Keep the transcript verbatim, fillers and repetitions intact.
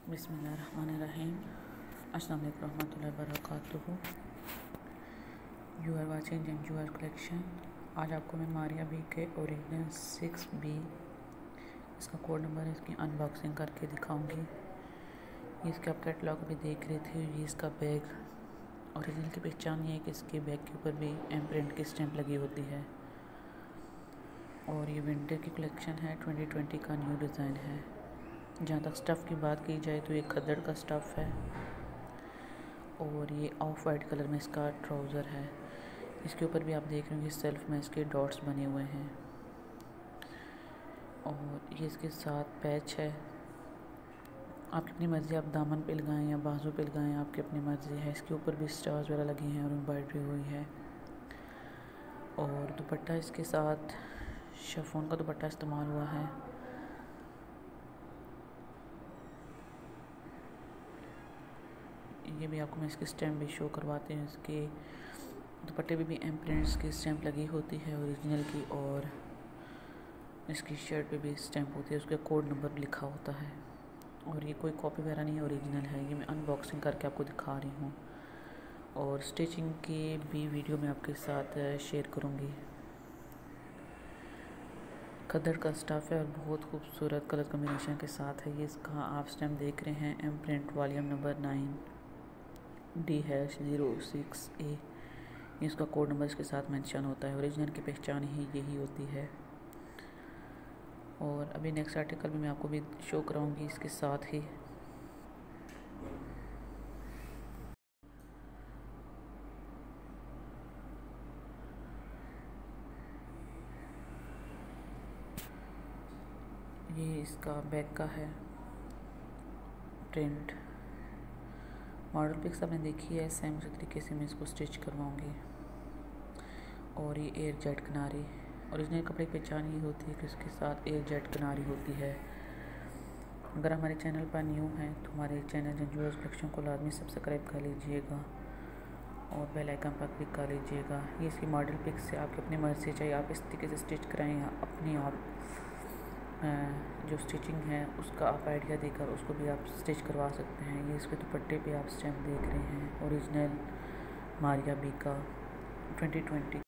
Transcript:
बिस्मिल्लाहिर्रहमानिर्रहीम। अस्सलाम वालेकुम रहमतुल्लाहि व बरकातुहू। यू आर वाचिंग जंजूआर कलेक्शन। आज आपको मैं मारिया बी के ओरिजिनल सिक्स बी इसका कोड नंबर है, इसकी अनबॉक्सिंग करके दिखाऊंगी। ये इसका आप कैटलॉग भी देख रहे थे। ये इसका बैग ओरिजिनल की पहचान ये है कि इसके बैग के ऊपर भी एम्प्रिंट की स्टैंप लगी होती है। और ये विंटर की कलेक्शन है, ट्वेंटी ट्वेंटी का न्यू डिज़ाइन है। जहाँ तक स्टफ़ की बात की जाए तो ये खद्दड़ का स्टफ़ है और ये ऑफ वाइट कलर में इसका ट्राउज़र है। इसके ऊपर भी आप देख रहे होंगे सेल्फ में इसके डॉट्स बने हुए हैं और ये इसके साथ पैच है। आपकी अपनी मर्ज़ी, आप दामन पे लगाएं या बाजू पे लगाएं, आपकी अपनी मर्ज़ी है। इसके ऊपर भी स्टार्स वगैरह लगे हैं और एम्ब्रॉयडरी हुई है। और दुपट्टा इसके साथ शिफॉन का दुपट्टा इस्तेमाल हुआ है। ये भी आपको मैं इसकी स्टैम्प भी शो करवाते हैं। इसके दुपट्टे पे भी एम्प्रिंट्स की स्टैम्प लगी होती है ओरिजिनल की, और इसकी शर्ट पे भी स्टैम्प होती है, उसका कोड नंबर लिखा होता है। और ये कोई कॉपी वगैरह नहीं, ओरिजिनल है। ये मैं अनबॉक्सिंग करके आपको दिखा रही हूँ और स्टिचिंग की भी वीडियो मैं आपके साथ शेयर करूँगी। खद्दड़ का स्टफ़ है और बहुत खूबसूरत कलर कम्बिनेशन के साथ है। ये इसका आप स्टैम्प देख रहे हैं, imprint volume number nine D hash zero six A. इसका कोड नंबर इसके साथ मेंशन होता है। ओरिजिनल की पहचान ही यही होती है। और अभी नेक्स्ट आर्टिकल भी मैं आपको भी शो कराऊंगी इसके साथ ही। ये इसका बैक का है प्रिंट। मॉडल पिक्स आपने देखी है, सेम उसी तरीके से मैं इसको स्टिच करवाऊंगी। और ये एयर जेट किनारी, ओरिजिनल कपड़े की पहचान ये होती है कि उसके साथ एयर जेट किनारी होती है। अगर हमारे चैनल पर न्यू हैं तो हमारे चैनल जंजूआर कलेक्शन को लाजमी सब्सक्राइब कर लीजिएगा और बेल आइकन पर क्लिक कर लीजिएगा। ये इसकी मॉडल पिक्स से आपकी अपनी मर्ज़ी चाहिए आप इस तरीके से स्टिच कराएँ या अपनी आप जो स्टिचिंग है उसका आप आइडिया देकर उसको भी आप स्टिच करवा सकते हैं। ये इसके दुपट्टे पे आप स्टैम्प देख रहे हैं, ओरिजिनल मारिया बी का ट्वेंटी ट्वेंटी